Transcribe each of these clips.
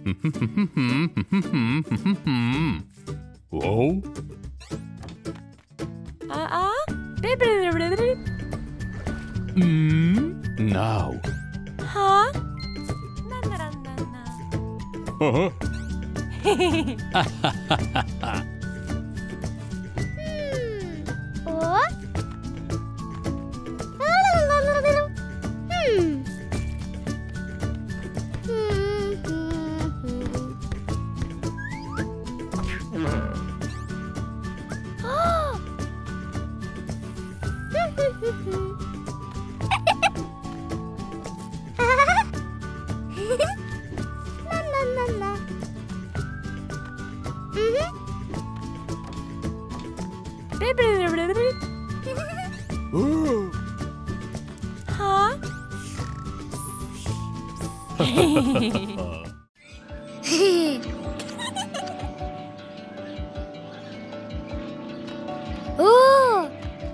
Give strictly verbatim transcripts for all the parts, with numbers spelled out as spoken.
Whoa. Uh-uh. Mm. Now. Huh? Uh-huh. Oh. Ooh. Huh? Oh.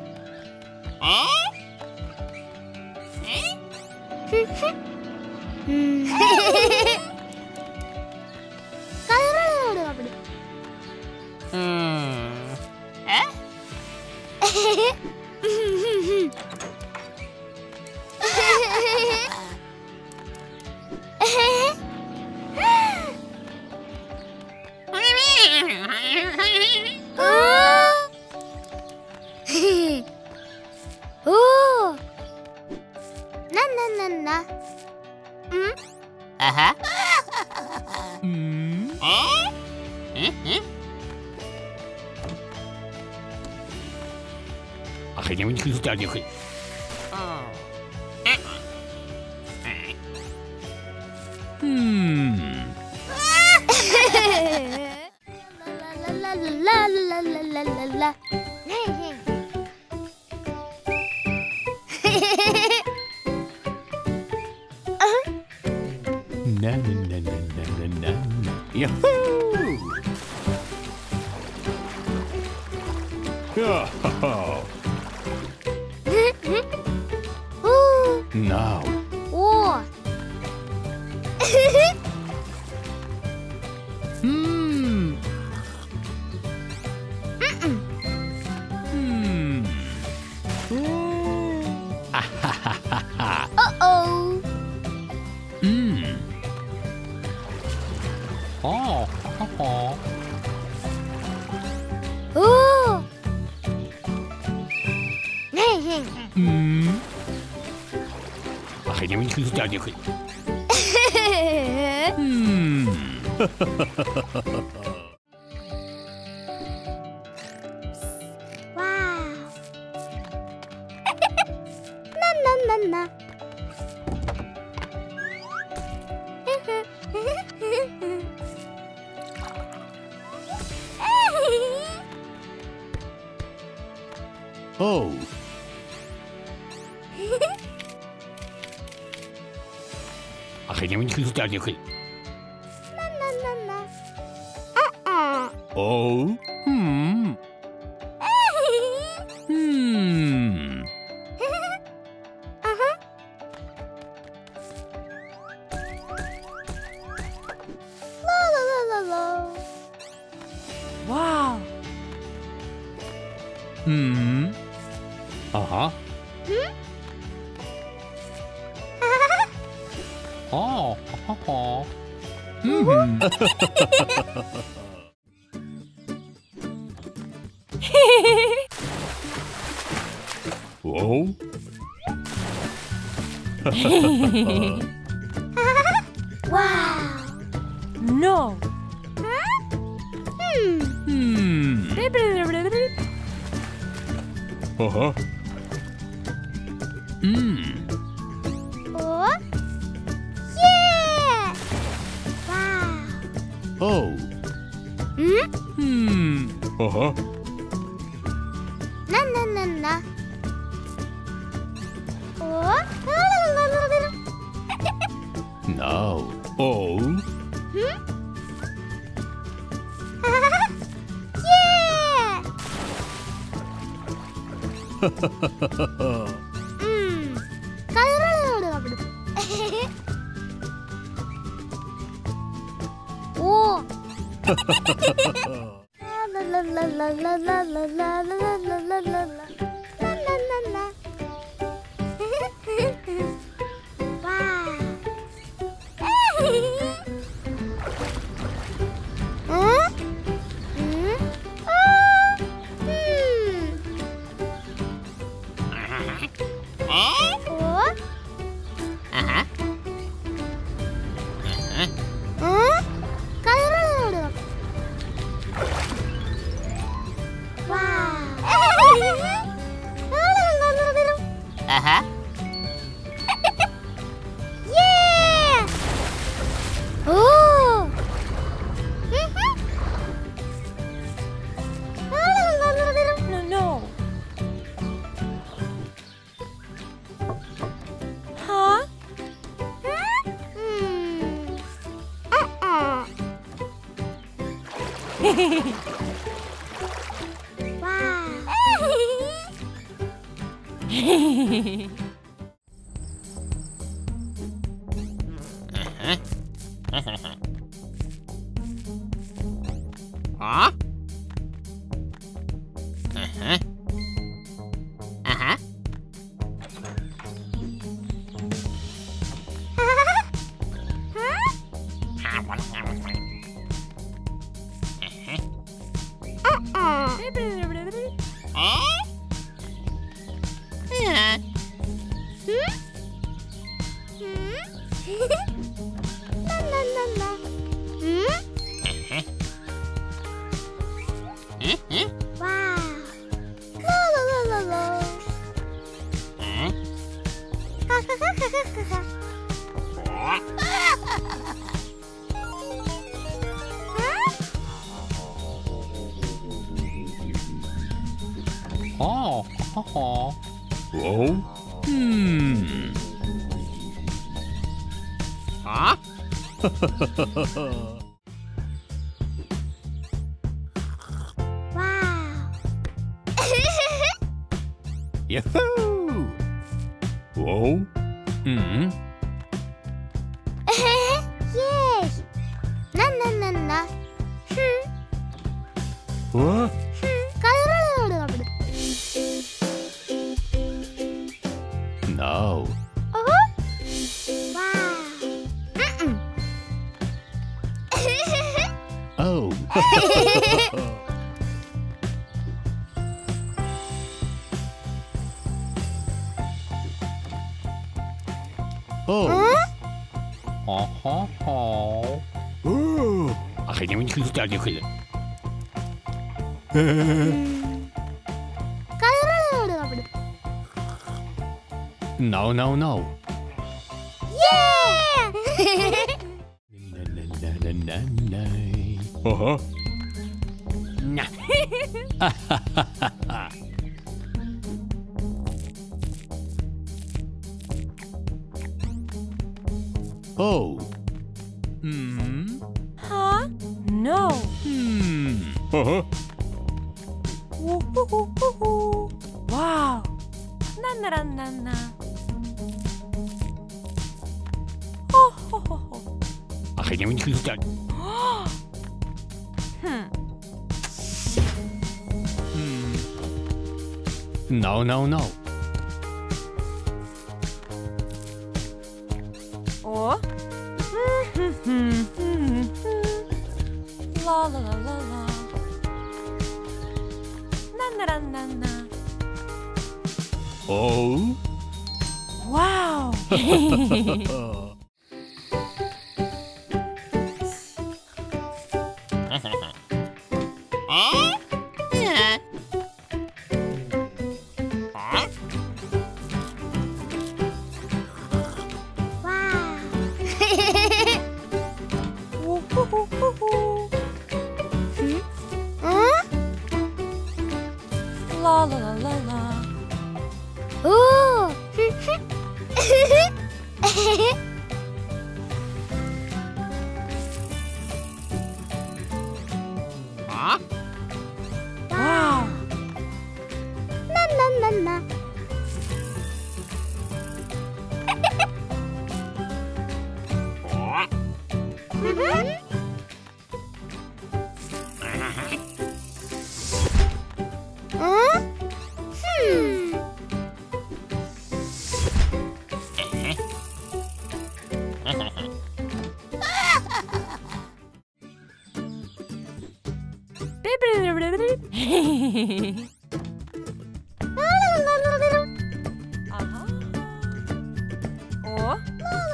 Oh. Na na na na. Hmm? Aha. Mm. Akhirnya menyusul tadi. Hmm. La la la la la la la la. Na na na na na na na. Yahoo! Yahoo! Oh. Now. Oh. Hmm. Hmm. Ah ha ha ha ha. Uh-oh. Hmm. Oh. Oh. Oh. Hmm. Akhirnya menyusul tadi. Hmm. Wow. Na na na na. Oh. Akhirnya menyusul tadi. Na na na na. Uh-uh. Oh. Hmm. Hmm. Uh-huh. La la la la la. Wow. Hmm. Aha. Hmm? Oh. Oh. Hmm. Whoa. Wow. No. Hmm. Hmm. Uh-huh. Hmm. Oh. Yeah. Wow. Oh. Hmm? Hmm. Uh-huh. Na na na na. Oh. La la la la la. Now. Oh. Hmm? Yeah. Hmm. La la la la la la la la la la la la la. Ajá. Yeah! Oh! No, no. Huh? Hmm. Uh-uh. Wow. Huh? Uh-huh. Uh-huh. Uh-uh. Huh? Yeah. Hmm? Hmm? La la la la. Hmm? Uh-huh. Uh-huh. Wow. La la la la la. Huh? Ha ha ha ha ha ha. Oh, oh, oh. Oh? Hmm. Huh? Wow. Yahoo! Whoa? Hmm. Yes. Na na na na. Hmm. What? No. Uh-huh. Wow. Mm-mm. Oh. Oh. Huh? Oh, oh, oh. Oh. Ach, neem niet goed uit je gullen. No, no, no. Yeah! Na, na, na, na, na, na. Uh-huh. Nah. Oh. Hmm. Huh? No. Hmm. Uh-huh. Woo-hoo-hoo-hoo-hoo. Wow. Na na na na na. Ho ho ho ho. Ach, neem niet goed uit. Hmm. Hmm. No, no, no. Oh. La la la la la. Na na na na na. Oh. Wow. Huh? Yeah. Huh? Wow. Woo-hoo-hoo-hoo-hoo. Hmm? Huh? La la la la la. Ooh. Huh? Aha. O.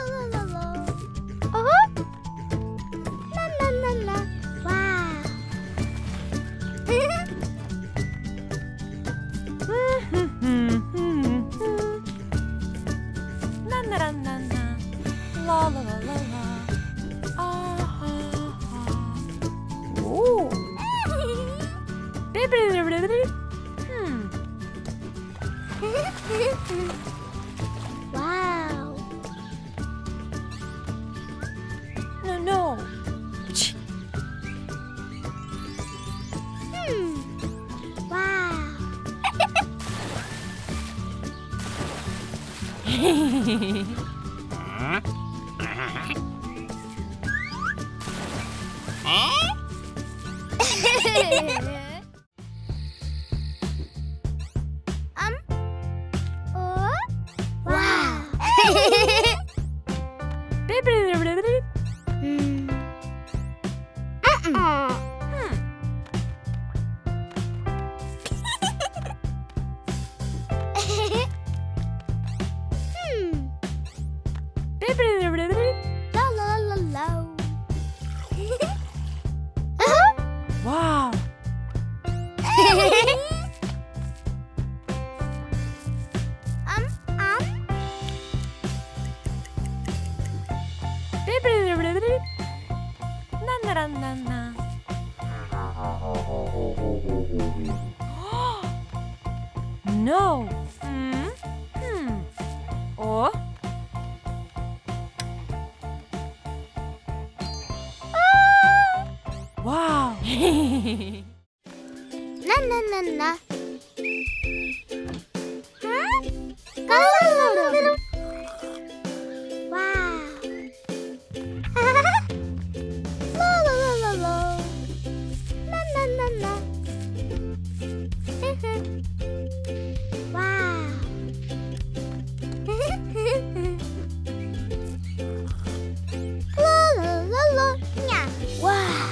La la la la la. Ah ha ha. Ooh. Hmm. Wow. No no. Hmm. Wow. Huh? Huh? um. Oh. Wow. Hmm. Uh-uh. Hmm. Hmm. La la la la. Wow. um um. Na na na na na. No. Hmm. Hmm. O. Wow. Na na na na. Huh? La la la la. Wow. La la la la la. Na na na na. Wow. La la la la. Nya. Wow.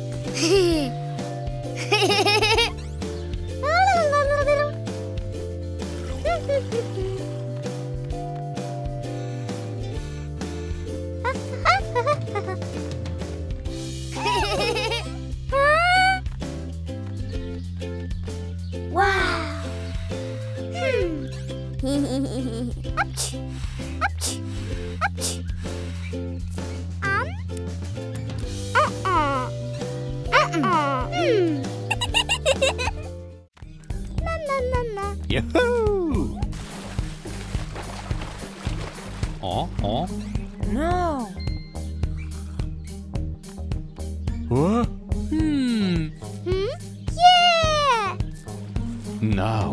Wow. Hmm. Ouch. Ouch. Ouch. Um. Uh-uh. Uh-uh. Hmm. Na na na na. Yahoo! Oh, oh. No. What? Hmm. Hmm? Yeah. No.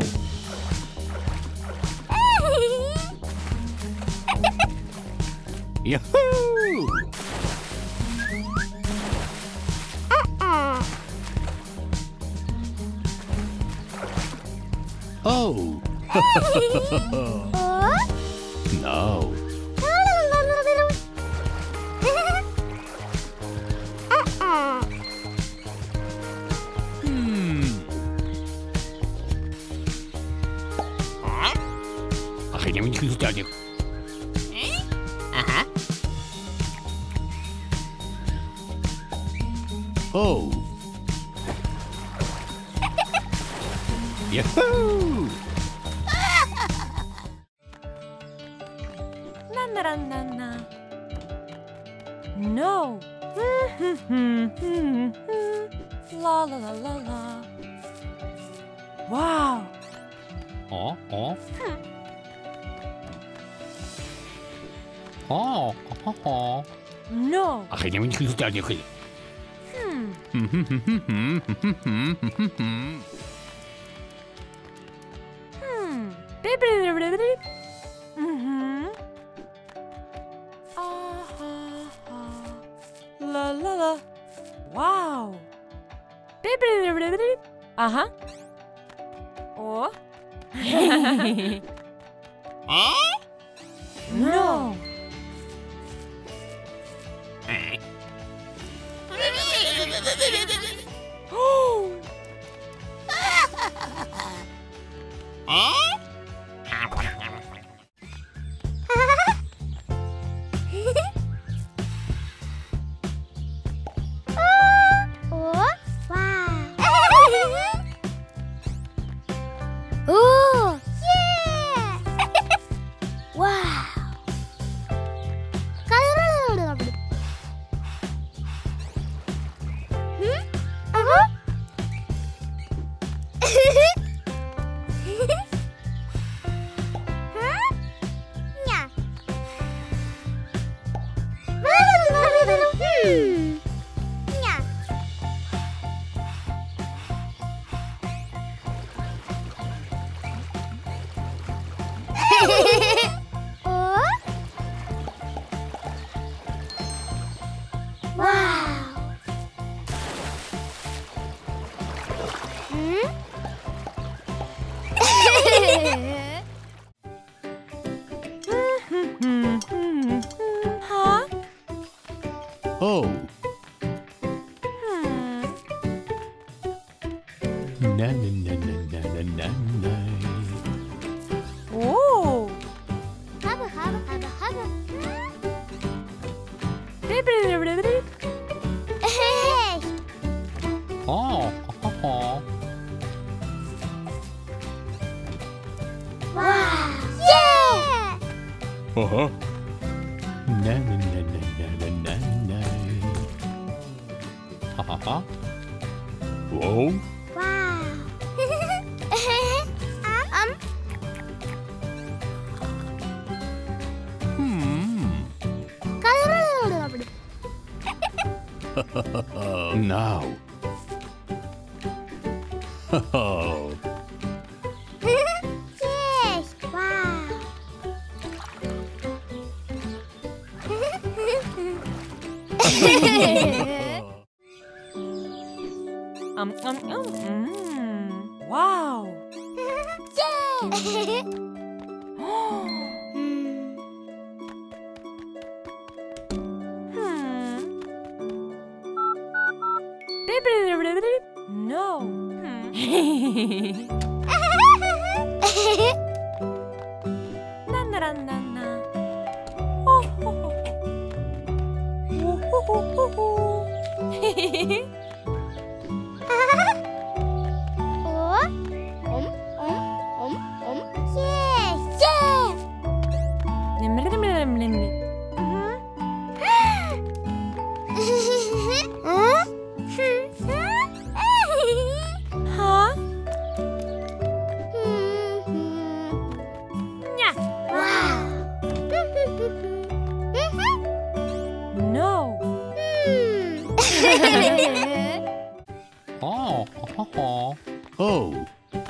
Yahoo! Uh-uh. Oh. Oh. No. Uh-uh. Hmm. Huh? Akhirnya menyusul tadi. Uh-huh. Oh. Yahoo! Na na na na na. No. La la la la la. Wow. Oh, oh. Oh, oh, oh. No. Akhirnya menyusul tadi. Hmm. Hmm. Mm-hmm. Ah ha ha. La la la. Wow. Uh-huh. Oh. Huh? No. Huh? Oh. Oh. Na na na na na na na na. Oh. Hubba, hubba, hubba, hubba. Hey! Oh. Oh. Oh. Wow! Yeah! Uh-huh. Na na na na na na na na. Ha ha ha. Whoa. Wow! um, Hmm. Now. Oh. yes! Wow! Um, um, um, mm. Wow. yeah! Hmm. No. Hmm. Na na na na na. Oh ho ho. Oh ho ho ho ho. oh, um, um, um, um, yeah, yeah! huh? Huh? wow! No. Oh. Oh. Oh. Oh.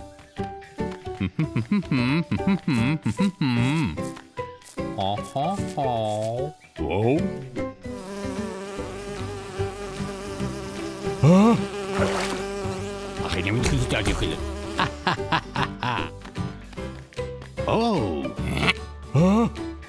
Oh. Oh. Oh. Whoa. Huh? Akhirnya muncul saja kali. Oh. Huh?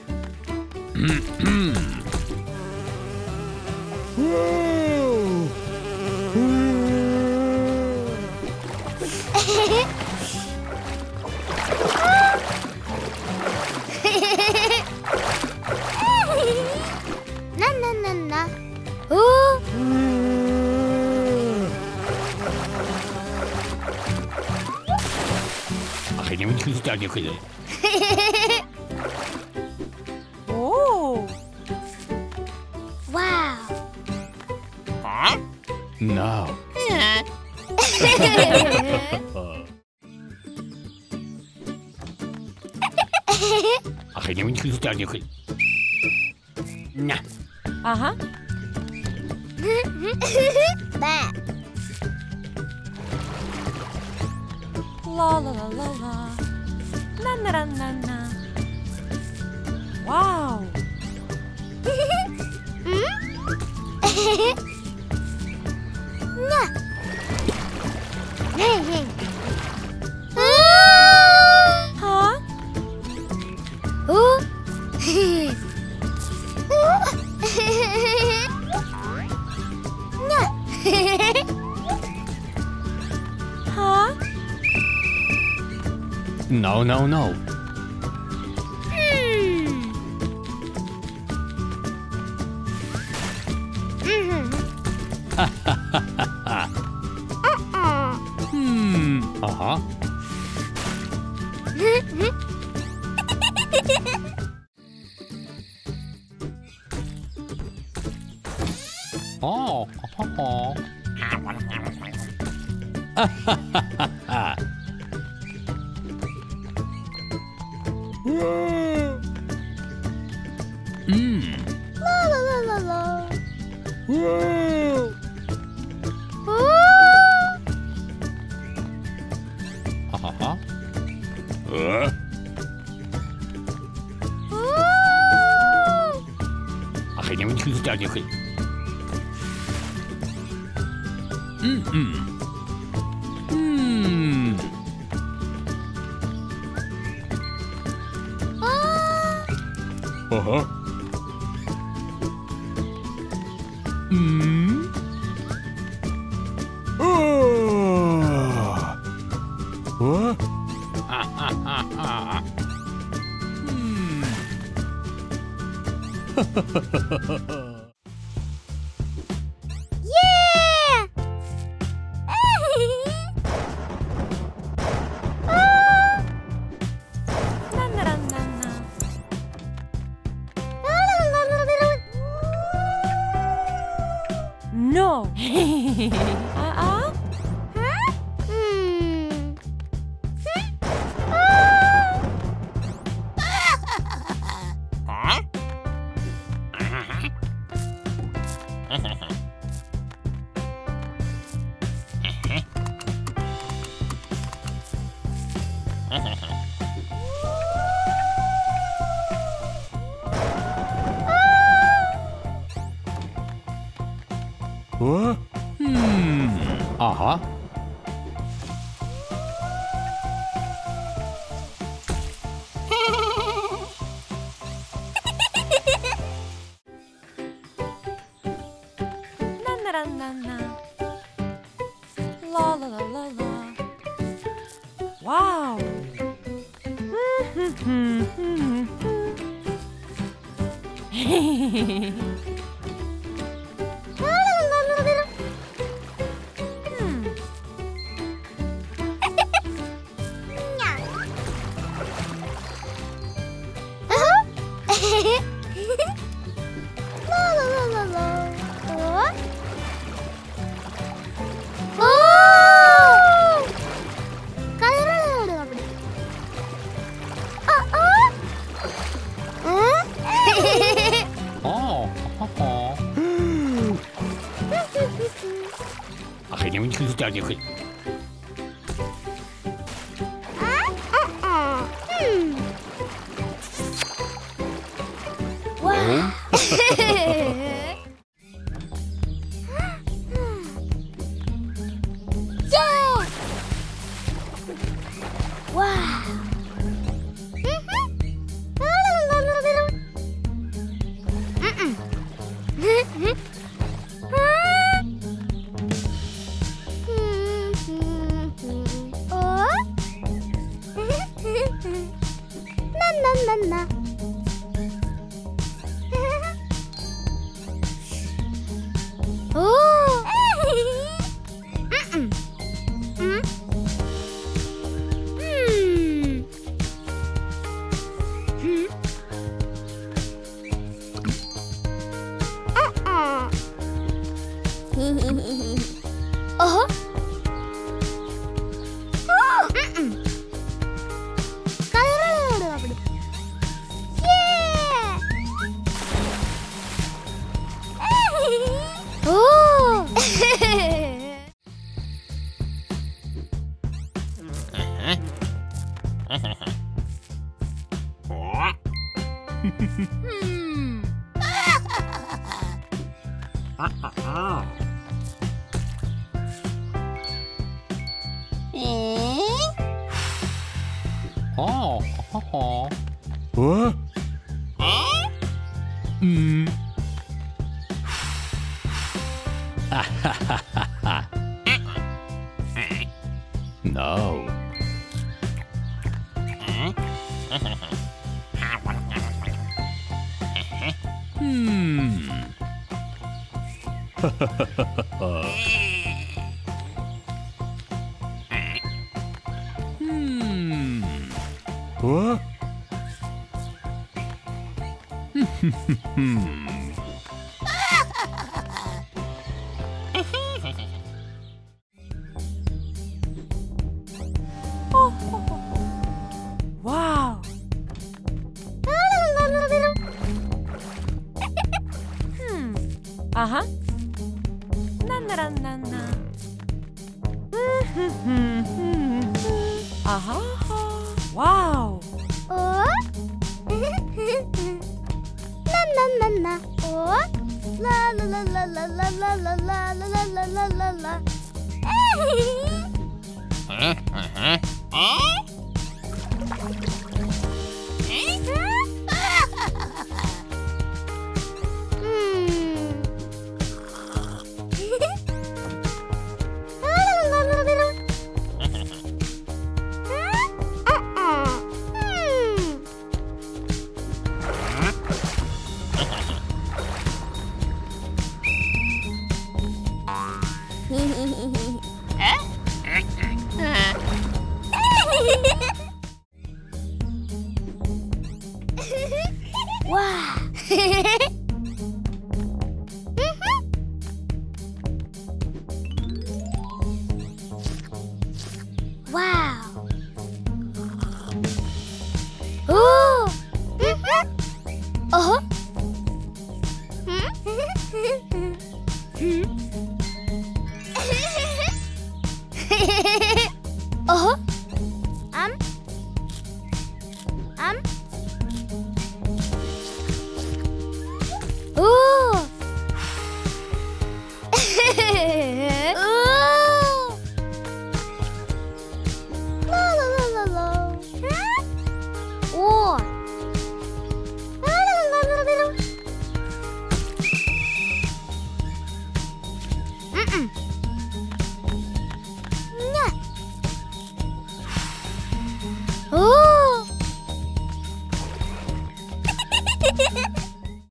na na na na. Oh. Akhirnya muncul saja kali. Oh. wow! Now. Akhirnya muncul saja kali. Nah. Aha. Bah. La la la la la. Na na na na na. Wow. Nah. Hey, hey. Huh? Oh. Nah. Huh? No, no, no. Hmm. Uh-huh. Oh. Oh. Hmm. La la la la la. Uh-huh. Uh. 아, 그냥 이거 아니야. 음, 음. 음. 어허. 음. 어. 어? 아, 아, 아, 아. 음. Yeah! 나나란나나. No. 아, 아? 음. 어? 음. 아하. 나나란나나. 라라라라라. 와우. 음. La la la la la. 어? 오! 가르르르르. 어? 어? 에? 어. 허허. 아, 그냥 이거 아니야. 음. 와. 예! 와. 어? 나나나나. 오. 음. 음. 음. 음. 어. 어허? 음. 가르르르르. 예! 오! 음. 어. 허허. 어? 음. 아하하하하. No. Hmm. Hmm. What? Hmm. Oh, oh, oh. Wow. Hmm. Uh-huh. Na na na na na. Uh-huh. Wow. Oh. La la la la. Oh. La la la la la la la la la la la la la la la. Huh? Uh-huh. Oh?